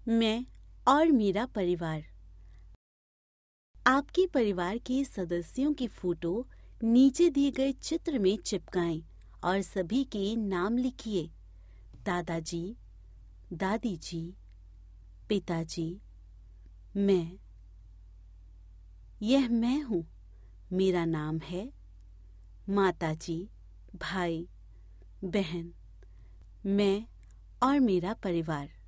मैं और मेरा परिवार। आपके परिवार के सदस्यों की फोटो नीचे दिए गए चित्र में चिपकाएं और सभी के नाम लिखिए। दादाजी, दादी जी, पिताजी, मैं। यह मैं हूँ। मेरा नाम है। माताजी, भाई, बहन। मैं और मेरा परिवार।